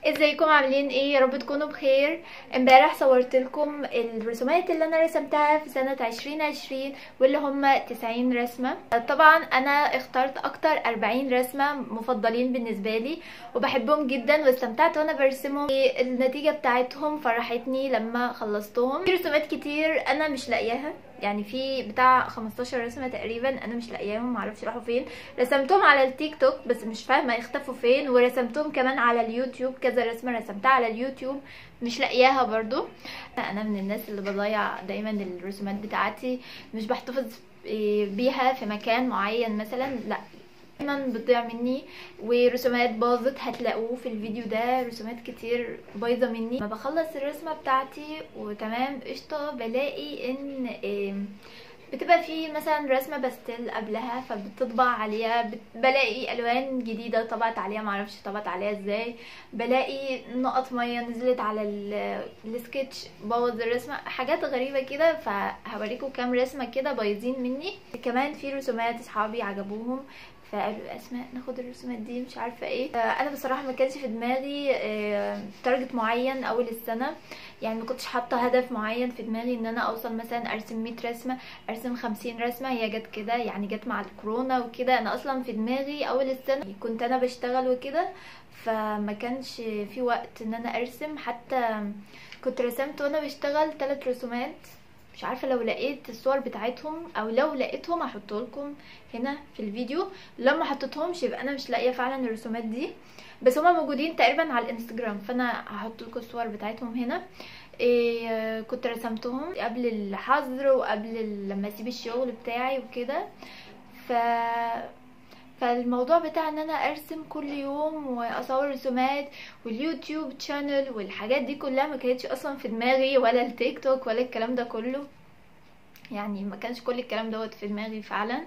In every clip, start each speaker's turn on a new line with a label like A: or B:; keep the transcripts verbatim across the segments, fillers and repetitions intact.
A: ازيكم عاملين ايه؟ يا رب تكونوا بخير. امبارح صورت لكم الرسومات اللي انا رسمتها في سنة عشرين عشرين واللي هم تسعين رسمة. طبعا انا اخترت اكتر اربعين رسمة مفضلين بالنسبة لي وبحبهم جدا واستمتعت وانا برسمهم. النتيجة بتاعتهم فرحتني لما خلصتهم. في رسومات كتير انا مش لاقياها، يعني في بتاع خمستاشر رسمه تقريبا انا مش لاقياهم، معرفش راحوا فين. رسمتهم على التيك توك بس مش فاهمه اختفوا فين، ورسمتهم كمان على اليوتيوب، كذا رسمه رسمتها على اليوتيوب مش لاقياها برضو. انا من الناس اللي بضيع دايما الرسومات بتاعتي، مش بحتفظ بيها في مكان معين مثلا، لا دايما بتضيع مني. ورسومات باظت هتلاقوه في الفيديو ده، رسومات كتير بايظه مني. لما بخلص الرسمه بتاعتي وتمام قشطه بلاقي ان بتبقى في مثلا رسمه باستيل قبلها فبتطبع عليها، بلاقي الوان جديده طبعت عليها، معرفش طبعت عليها ازاي. بلاقي نقط ميه نزلت على السكتش بوظ الرسمه، حاجات غريبه كده. فهوريكم كام رسمه كده بايظين مني. كمان في رسومات اصحابي عجبوهم فقالوا اسماء ناخد الرسومات دي مش عارفه ايه. انا بصراحه ما كانش في دماغي تارجت معين اول السنه، يعني ما كنتش حاطه هدف معين في دماغي ان انا اوصل مثلا ارسم مية رسمه، ارسم خمسين رسمه. هي جت كده، يعني جت مع الكورونا وكده. انا اصلا في دماغي اول السنه كنت انا بشتغل وكده، فما كانش في وقت ان انا ارسم. حتى كنت رسمت وانا بشتغل ثلاث رسومات، مش عارفه لو لقيت الصور بتاعتهم او لو لقيتهم هحطه لكم هنا في الفيديو. لما حطيتهمش يبقى انا مش لاقيه فعلا الرسومات دي، بس هما موجودين تقريبا على الانستجرام، فانا هحط لكم الصور بتاعتهم هنا. إيه كنت رسمتهم قبل الحظر وقبل لما اسيب الشغل بتاعي وكده. ف فالموضوع بتاع ان انا ارسم كل يوم واصور رسومات واليوتيوب شانل والحاجات دي كلها ما كانتش اصلا في دماغي، ولا التيك توك ولا الكلام ده كله، يعني ما كانش كل الكلام دوت في دماغي فعلا.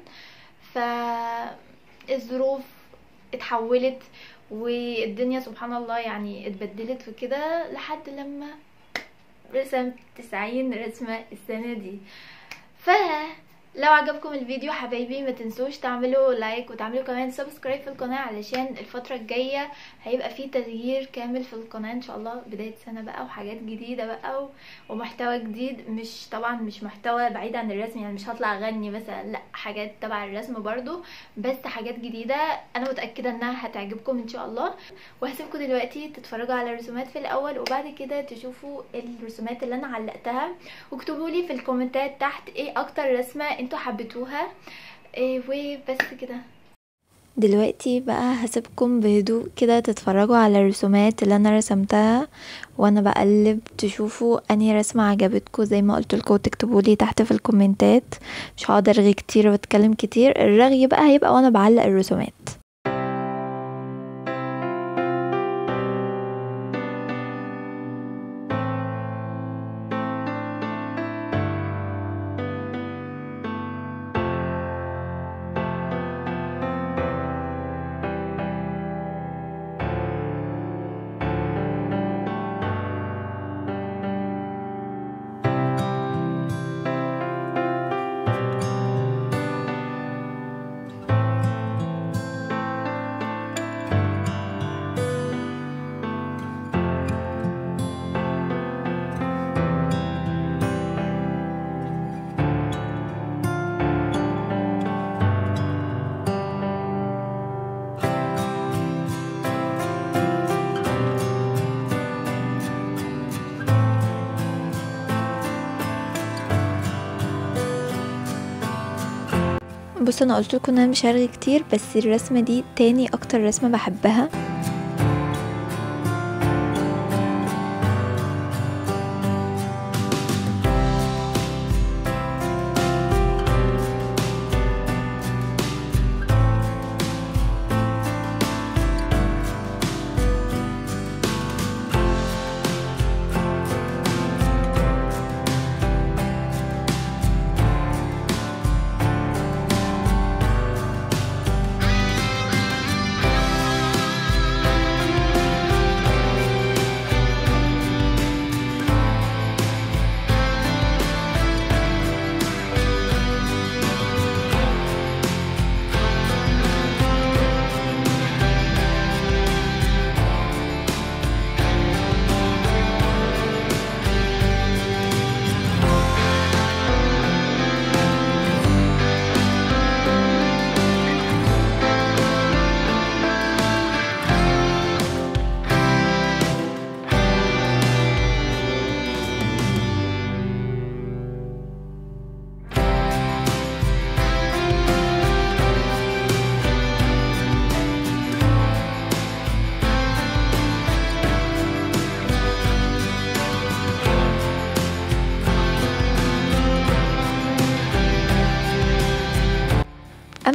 A: فالظروف اتحولت والدنيا سبحان الله يعني اتبدلت وكده، لحد لما رسمت تسعين رسمة السنة دي. ف لو عجبكم الفيديو حبايبي ما تنسوش تعملوا لايك وتعملوا كمان سبسكرايب في القناة، علشان الفترة الجاية هيبقى فيه تغيير كامل في القناة ان شاء الله. بداية سنة بقى وحاجات جديدة بقى ومحتوى جديد، مش طبعا مش محتوى بعيد عن الرسم، يعني مش هطلع اغني مثلا، لا حاجات تبع الرسم برضو بس حاجات جديدة انا متأكدة انها هتعجبكم ان شاء الله. وهسيبكم دلوقتي تتفرجوا على الرسومات في الاول وبعد كده تشوفوا الرسومات اللي انا علقتها، واكتبوا لي في الكومنتات تحت ايه اكتر رسمة انتوا حبيتوها. إيه وبس كده.
B: دلوقتي بقى هسيبكم بهدوء كده تتفرجوا على الرسومات اللي انا رسمتها وانا بقلب، تشوفوا انهي رسمه عجبتكم زي ما قلت لكم، تكتبوا لي تحت في الكومنتات. مش هقعد ارغي كتير واتكلم كتير، الرغي بقى هيبقى وانا بعلق الرسومات. بصوا انا قلت لكم ان انا مش هرغي كتير، بس الرسمه دي تاني اكتر رسمه بحبها.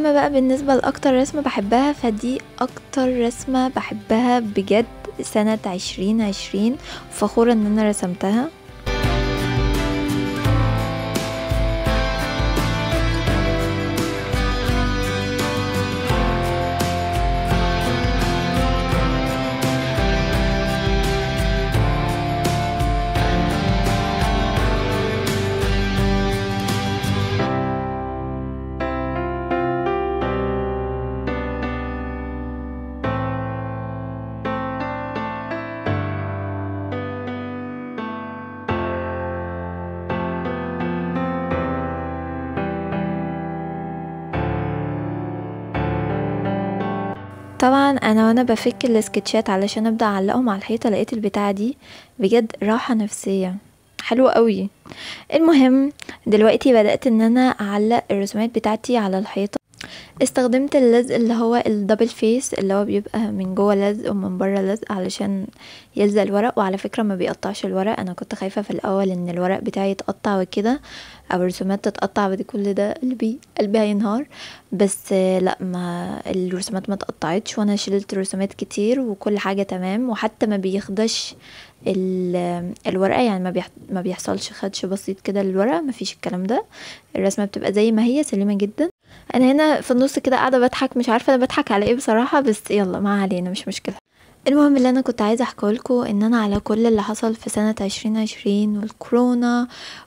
B: اما بقى بالنسبة لاكتر رسمة بحبها، فدي اكتر رسمة بحبها بجد سنة عشرين عشرين، فخورة ان انا رسمتها. طبعا انا وانا بفك السكتشات علشان ابدا اعلقهم على الحيطه، لقيت البتاعه دي بجد راحه نفسيه حلوه قوي. المهم دلوقتي بدات ان انا اعلق الرسومات بتاعتي على الحيطه. استخدمت اللزق اللي هو الدبل فيس، اللي هو بيبقى من جوه لزق ومن بره لزق علشان يلزق الورق، وعلى فكره ما بيقطعش الورق. انا كنت خايفه في الاول ان الورق بتاعي يتقطع وكده، او الرسومات تتقطع، ودي كل ده قلبي قلبي هينهار. بس لا، ما الرسومات ما تقطعتش، وانا شلت رسومات كتير وكل حاجه تمام، وحتى ما بيخدش الورقه، يعني ما بيح... ما بيحصلش خدش بسيط كده للورقه، ما فيش الكلام ده. الرسمه بتبقى زي ما هي سليمه جدا. انا هنا في النص كده قاعده بضحك، مش عارفه انا بضحك على ايه بصراحه، بس يلا ما علينا مش مشكله. المهم اللي انا كنت عايزه احكيه لكم ان انا على كل اللي حصل في سنه عشرين عشرين والكورونا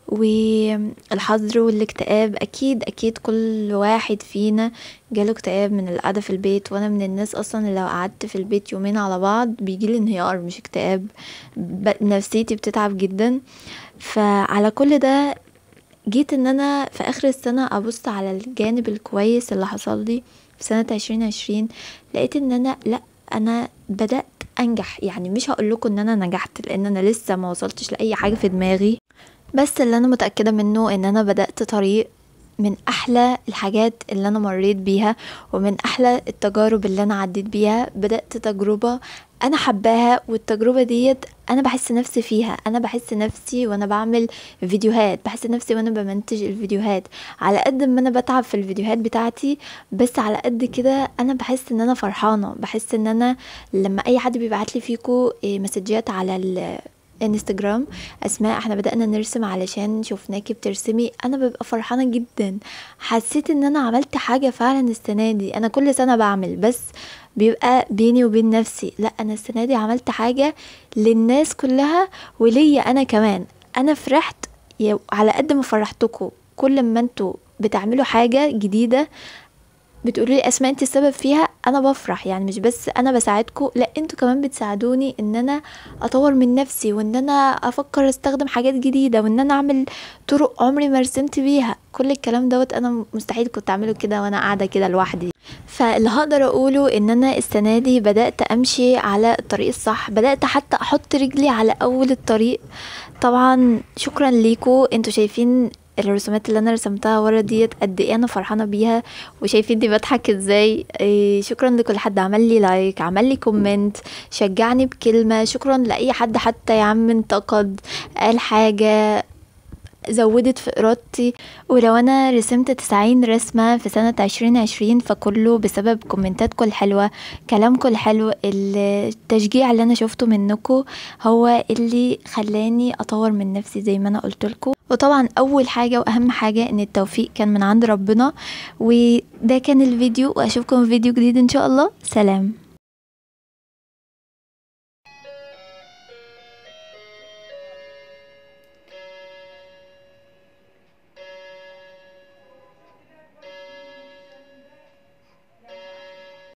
B: والحظر والاكتئاب، اكيد اكيد كل واحد فينا جاله اكتئاب من القعده في البيت، وانا من الناس اصلا اللي لو قعدت في البيت يومين على بعض بيجيلي انهيار مش اكتئاب، نفسيتي بتتعب جدا. فعلى كل ده جيت ان انا في اخر السنه ابص على الجانب الكويس اللي حصل لي في سنه عشرين عشرين، لقيت ان انا لا انا بدات انجح. يعني مش هقول لكم ان انا نجحت لان انا لسه ما وصلتش لاي حاجه في دماغي، بس اللي انا متاكده منه ان انا بدات طريق من احلى الحاجات اللي انا مريت بيها، ومن احلى التجارب اللي انا عديت بيها. بدات تجربه انا حباها، والتجربه ديت انا بحس نفسي فيها. انا بحس نفسي وانا بعمل فيديوهات، بحس نفسي وانا بمنتج الفيديوهات. على قد ما انا بتعب في الفيديوهات بتاعتي، بس على قد كده انا بحس ان انا فرحانه. بحس ان انا لما اي حد بيبعت لي فيكو مسجات على ال انستجرام، اسماء احنا بدأنا نرسم علشان شوفناكي بترسمي، انا ببقى فرحانة جدا. حسيت ان انا عملت حاجة فعلا السنة دي. انا كل سنة بعمل، بس بيبقى بيني وبين نفسي، لا انا السنة دي عملت حاجة للناس كلها وليا انا كمان. انا فرحت على قد ما فرحتكم. كل ما انتوا بتعملوا حاجة جديدة بتقولوا لي اسماء انت السبب فيها، انا بفرح. يعني مش بس انا بساعدكم، لا انتوا كمان بتساعدوني ان انا اطور من نفسي، وان انا افكر استخدم حاجات جديده، وان انا اعمل طرق عمري ما رسمت بيها. كل الكلام دوت انا مستحيل كنت اعمله كده وانا قاعده كده لوحدي. فاللي هقدر اقوله ان انا السنه دي بدات امشي على الطريق الصح، بدات حتى احط رجلي على اول الطريق. طبعا شكرا ليكم، انتوا شايفين الرسومات اللي انا رسمتها ورا ديت قد ايه انا فرحانه بيها، وشايفين دي بضحك ازاي. إيه شكرا لكل حد عمل لي لايك، عمل لي كومنت، شجعني بكلمه. شكرا لاي حد حتى يا عم انتقد، قال حاجه زودت في ارادتي. ولو انا رسمت تسعين رسمة في سنة عشرين عشرين فكله بسبب كومنتاتكم الحلوة، كلامكم الحلو، التشجيع اللي انا شفته منكم هو اللي خلاني اطور من نفسي زي ما انا قلت لكم. وطبعا اول حاجة واهم حاجة ان التوفيق كان من عند ربنا. وده كان الفيديو، واشوفكم في فيديو جديد ان شاء الله. سلام.